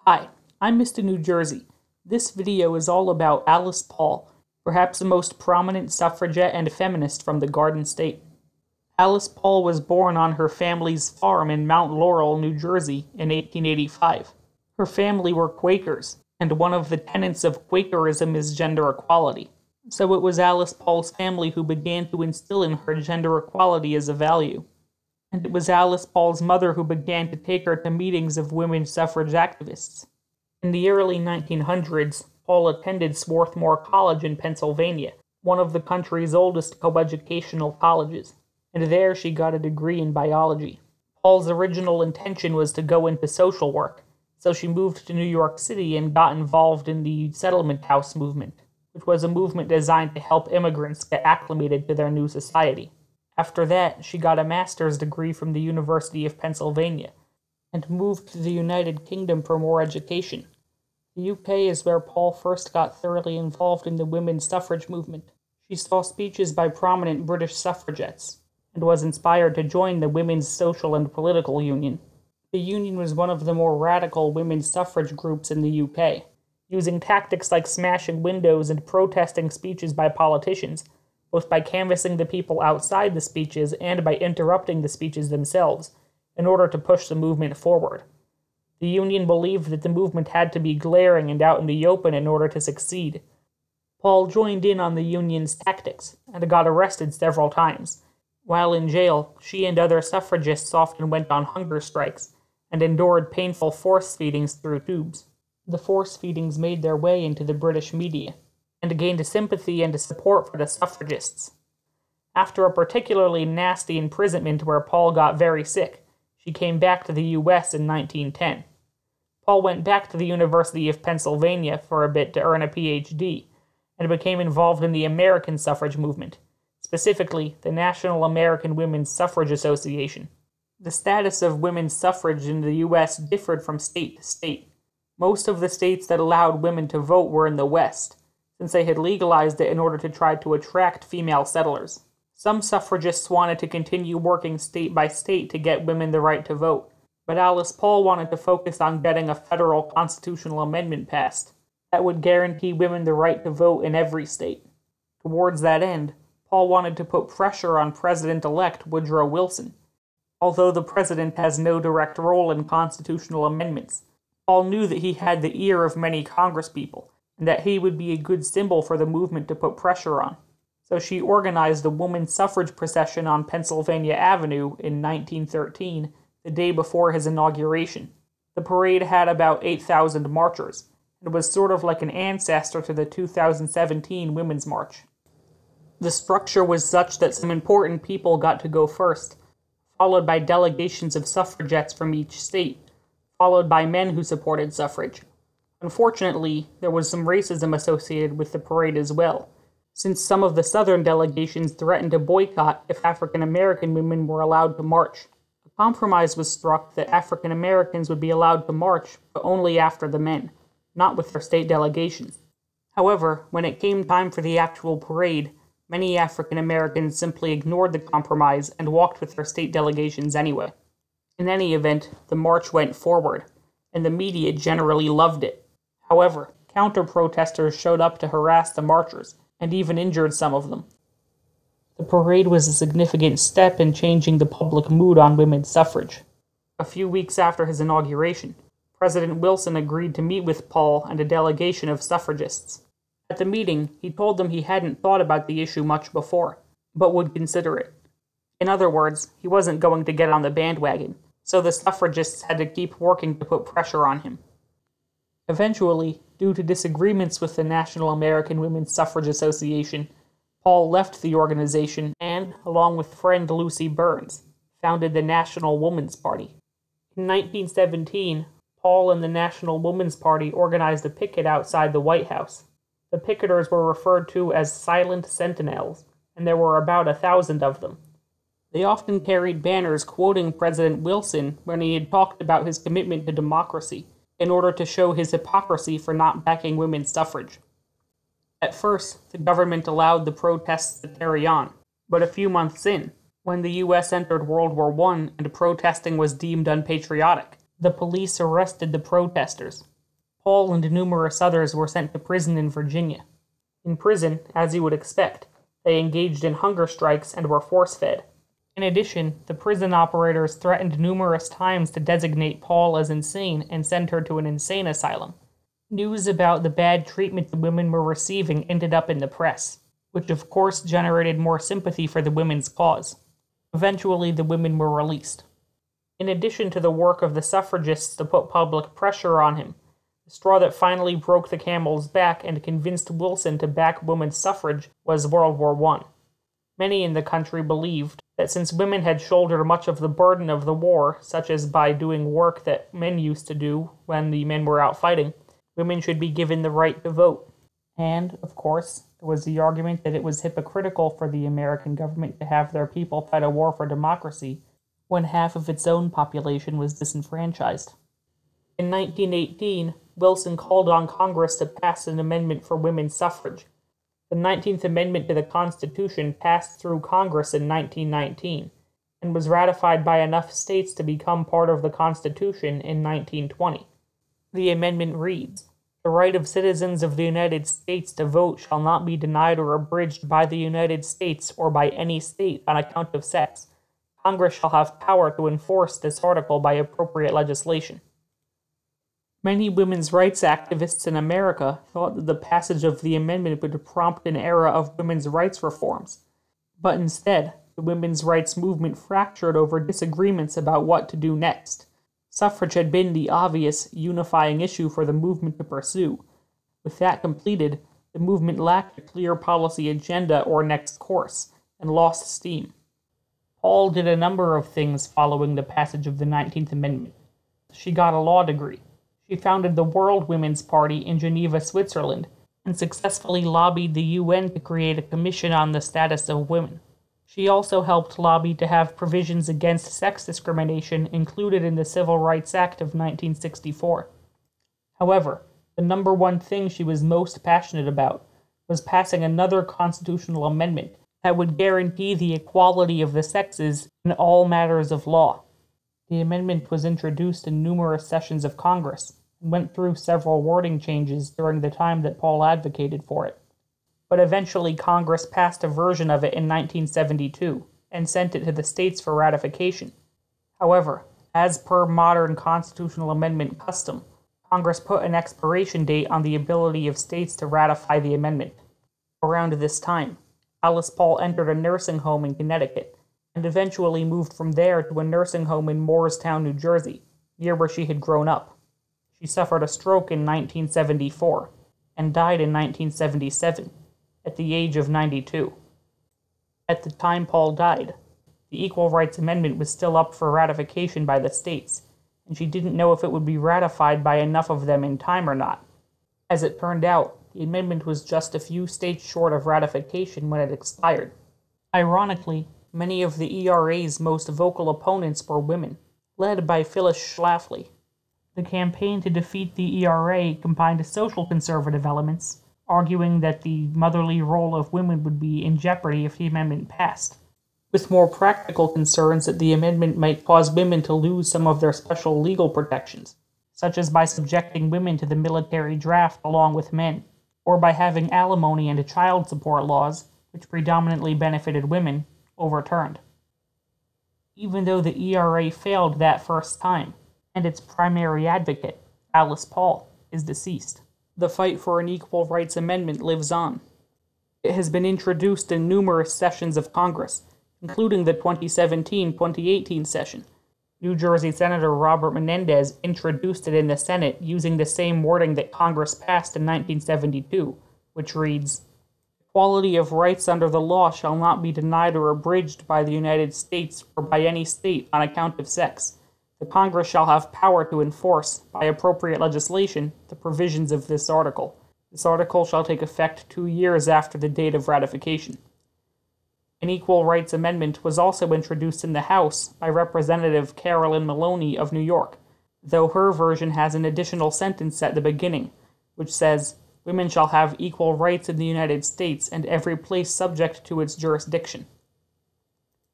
Hi, I'm Mr. New Jersey. This video is all about Alice Paul, perhaps the most prominent suffragette and feminist from the Garden State. Alice Paul was born on her family's farm in Mount Laurel, New Jersey in 1885. Her family were Quakers, and one of the tenets of Quakerism is gender equality. So it was Alice Paul's family who began to instill in her gender equality as a value. And it was Alice Paul's mother who began to take her to meetings of women's suffrage activists. In the early 1900s, Paul attended Swarthmore College in Pennsylvania, one of the country's oldest coeducational colleges, and there she got a degree in biology. Paul's original intention was to go into social work, so she moved to New York City and got involved in the settlement house movement, which was a movement designed to help immigrants get acclimated to their new society. After that, she got a master's degree from the University of Pennsylvania and moved to the United Kingdom for more education. The UK is where Paul first got thoroughly involved in the women's suffrage movement. She saw speeches by prominent British suffragettes and was inspired to join the Women's Social and Political Union. The union was one of the more radical women's suffrage groups in the UK, using tactics like smashing windows and protesting speeches by politicians, both by canvassing the people outside the speeches and by interrupting the speeches themselves, in order to push the movement forward. The Union believed that the movement had to be glaring and out in the open in order to succeed. Paul joined in on the Union's tactics, and got arrested several times. While in jail, she and other suffragists often went on hunger strikes, and endured painful force feedings through tubes. The force feedings made their way into the British media, and gained sympathy and support for the suffragists. After a particularly nasty imprisonment where Paul got very sick, she came back to the U.S. in 1910. Paul went back to the University of Pennsylvania for a bit to earn a Ph.D., and became involved in the American suffrage movement, specifically the National American Women's Suffrage Association. The status of women's suffrage in the U.S. differed from state to state. Most of the states that allowed women to vote were in the West, since they had legalized it in order to try to attract female settlers. Some suffragists wanted to continue working state by state to get women the right to vote, but Alice Paul wanted to focus on getting a federal constitutional amendment passed that would guarantee women the right to vote in every state. Towards that end, Paul wanted to put pressure on President-elect Woodrow Wilson. Although the president has no direct role in constitutional amendments, Paul knew that he had the ear of many congresspeople, and that he would be a good symbol for the movement to put pressure on. So she organized a women's suffrage procession on Pennsylvania Avenue in 1913, the day before his inauguration. The parade had about 8,000 marchers, and was sort of like an ancestor to the 2017 Women's March. The structure was such that some important people got to go first, followed by delegations of suffragettes from each state, followed by men who supported suffrage. Unfortunately, there was some racism associated with the parade as well, since some of the Southern delegations threatened to boycott if African American women were allowed to march. A compromise was struck that African Americans would be allowed to march, but only after the men, not with their state delegations. However, when it came time for the actual parade, many African Americans simply ignored the compromise and walked with their state delegations anyway. In any event, the march went forward, and the media generally loved it. However, counter-protesters showed up to harass the marchers, and even injured some of them. The parade was a significant step in changing the public mood on women's suffrage. A few weeks after his inauguration, President Wilson agreed to meet with Paul and a delegation of suffragists. At the meeting, he told them he hadn't thought about the issue much before, but would consider it. In other words, he wasn't going to get on the bandwagon, so the suffragists had to keep working to put pressure on him. Eventually, due to disagreements with the National American Women's Suffrage Association, Paul left the organization and, along with friend Lucy Burns, founded the National Woman's Party. In 1917, Paul and the National Woman's Party organized a picket outside the White House. The picketers were referred to as Silent Sentinels, and there were about 1,000 of them. They often carried banners quoting President Wilson when he had talked about his commitment to democracy, in order to show his hypocrisy for not backing women's suffrage. At first, the government allowed the protests to carry on, but a few months in, when the U.S. entered World War I and protesting was deemed unpatriotic, the police arrested the protesters, Paul and numerous others were sent to prison in Virginia. In prison, as you would expect, they engaged in hunger strikes and were force-fed. In addition, the prison operators threatened numerous times to designate Paul as insane and send her to an insane asylum. News about the bad treatment the women were receiving ended up in the press, which of course generated more sympathy for the women's cause. Eventually, the women were released. In addition to the work of the suffragists to put public pressure on him, the straw that finally broke the camel's back and convinced Wilson to back women's suffrage was World War I. Many in the country believed that since women had shouldered much of the burden of the war, such as by doing work that men used to do when the men were out fighting, women should be given the right to vote. And, of course, there was the argument that it was hypocritical for the American government to have their people fight a war for democracy when half of its own population was disenfranchised. In 1918, Wilson called on Congress to pass an amendment for women's suffrage. The 19th Amendment to the Constitution passed through Congress in 1919 and was ratified by enough states to become part of the Constitution in 1920. The amendment reads, "The right of citizens of the United States to vote shall not be denied or abridged by the United States or by any state on account of sex. Congress shall have power to enforce this article by appropriate legislation." Many women's rights activists in America thought that the passage of the amendment would prompt an era of women's rights reforms, but instead, the women's rights movement fractured over disagreements about what to do next. Suffrage had been the obvious, unifying issue for the movement to pursue. With that completed, the movement lacked a clear policy agenda or next course, and lost steam. Paul did a number of things following the passage of the 19th Amendment. She got a law degree. She founded the World Women's Party in Geneva, Switzerland, and successfully lobbied the UN to create a commission on the status of women. She also helped lobby to have provisions against sex discrimination included in the Civil Rights Act of 1964. However, the number one thing she was most passionate about was passing another constitutional amendment that would guarantee the equality of the sexes in all matters of law. The amendment was introduced in numerous sessions of Congress and went through several wording changes during the time that Paul advocated for it. But eventually Congress passed a version of it in 1972 and sent it to the states for ratification. However, as per modern constitutional amendment custom, Congress put an expiration date on the ability of states to ratify the amendment. Around this time, Alice Paul entered a nursing home in Connecticut and eventually moved from there to a nursing home in Moorestown, New Jersey, near where she had grown up. She suffered a stroke in 1974 and died in 1977, at the age of 92. At the time Paul died, the Equal Rights Amendment was still up for ratification by the states, and she didn't know if it would be ratified by enough of them in time or not. As it turned out, the amendment was just a few states short of ratification when it expired. Ironically, many of the ERA's most vocal opponents were women, led by Phyllis Schlafly. The campaign to defeat the ERA combined social conservative elements, arguing that the motherly role of women would be in jeopardy if the amendment passed, with more practical concerns that the amendment might cause women to lose some of their special legal protections, such as by subjecting women to the military draft along with men, or by having alimony and child support laws, which predominantly benefited women, overturned. Even though the ERA failed that first time, and its primary advocate, Alice Paul, is deceased, the fight for an equal rights amendment lives on. It has been introduced in numerous sessions of Congress, including the 2017-2018 session. New Jersey Senator Robert Menendez introduced it in the Senate using the same wording that Congress passed in 1972, which reads, "Equality of rights under the law shall not be denied or abridged by the United States or by any state on account of sex. The Congress shall have power to enforce, by appropriate legislation, the provisions of this article. This article shall take effect 2 years after the date of ratification." An Equal Rights Amendment was also introduced in the House by Representative Carolyn Maloney of New York, though her version has an additional sentence at the beginning, which says, "Women shall have equal rights in the United States and every place subject to its jurisdiction."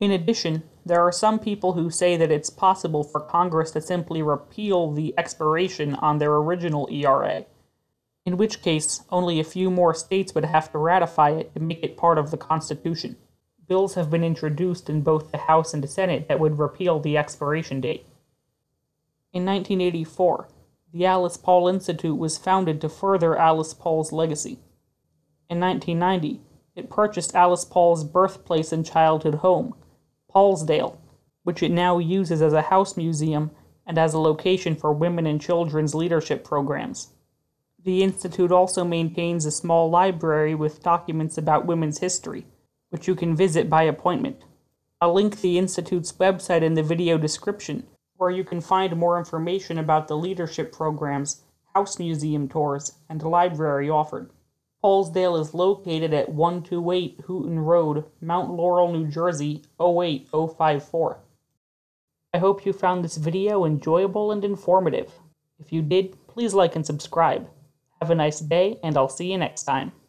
In addition, there are some people who say that it's possible for Congress to simply repeal the expiration on their original ERA, in which case only a few more states would have to ratify it to make it part of the Constitution. Bills have been introduced in both the House and the Senate that would repeal the expiration date. In 1984, the Alice Paul Institute was founded to further Alice Paul's legacy. In 1990, it purchased Alice Paul's birthplace and childhood home, Paulsdale, which it now uses as a house museum and as a location for women and children's leadership programs. The Institute also maintains a small library with documents about women's history, which you can visit by appointment. I'll link the Institute's website in the video description, where you can find more information about the leadership programs, house museum tours, and library offered. Paulsdale is located at 128 Hooten Road, Mount Laurel, New Jersey, 08054. I hope you found this video enjoyable and informative. If you did, please like and subscribe. Have a nice day, and I'll see you next time.